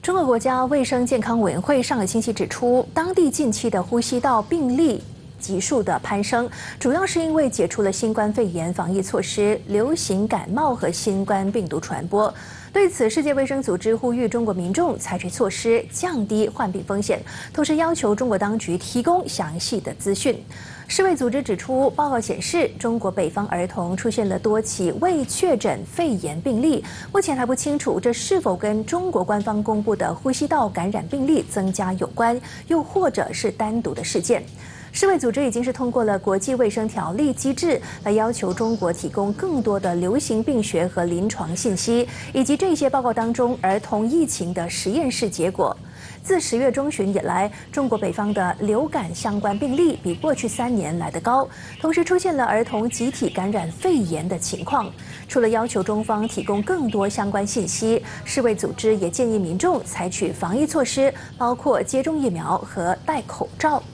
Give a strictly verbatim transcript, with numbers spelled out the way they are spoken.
中国国家卫生健康委员会上个星期指出，当地近期的呼吸道病例急速的攀升，主要是因为解除了新冠肺炎防疫措施，流行感冒和新冠病毒传播。对此，世界卫生组织呼吁中国民众采取措施，降低患病风险，同时要求中国当局提供详细的资讯。世卫组织指出，报告显示，中国北方儿童出现了多起未确诊肺炎病例，目前还不清楚这是否跟中国官方公布的呼吸道感染病例增加有关，又或者是单独的事件。世卫组织已经是通过了国际卫生条例机制，来要求中国提供更多的流行病学和临床信息，以及这些报告当中儿童疫情的实验室结果。自十月中旬以来，中国北方的流感相关病例比过去三年来得高，同时出现了儿童集体感染肺炎的情况。除了要求中方提供更多相关信息，世卫组织也建议民众采取防疫措施，包括接种疫苗和戴口罩。